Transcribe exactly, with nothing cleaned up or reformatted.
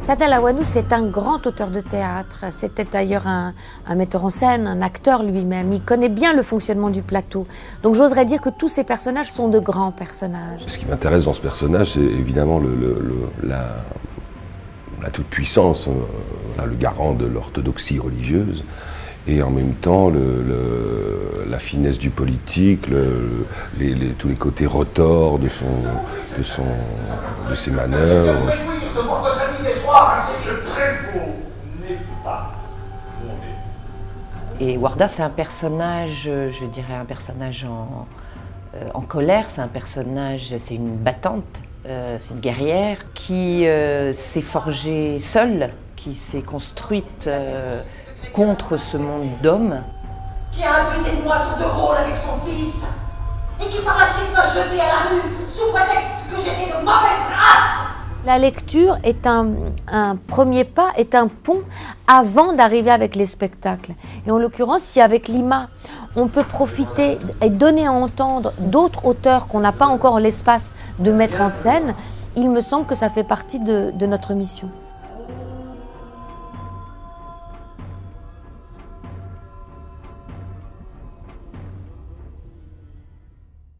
Saad El Awanou, c'est un grand auteur de théâtre. C'était d'ailleurs un, un metteur en scène, un acteur lui-même. Il connaît bien le fonctionnement du plateau. Donc j'oserais dire que tous ces personnages sont de grands personnages. Ce qui m'intéresse dans ce personnage, c'est évidemment le, le, le, la, la toute-puissance, euh, le garant de l'orthodoxie religieuse, et en même temps le, le, la finesse du politique, le, les, les, tous les côtés retors de, son, de, son, de ses manœuvres. Et Warda, c'est un personnage, je dirais un personnage en, euh, en colère, c'est un personnage, c'est une battante, euh, c'est une guerrière qui euh, s'est forgée seule, qui s'est construite euh, contre ce monde d'hommes. Qui a abusé de moi à tour de rôle avec son fils, et qui par la suite m'a jeté à la rue, sous prétexte que j'étais de mauvaise race. La lecture est un, un premier pas, est un pont avant d'arriver avec les spectacles. Et en l'occurrence, si avec Lima, on peut profiter et donner à entendre d'autres auteurs qu'on n'a pas encore l'espace de mettre en scène, il me semble que ça fait partie de, de notre mission.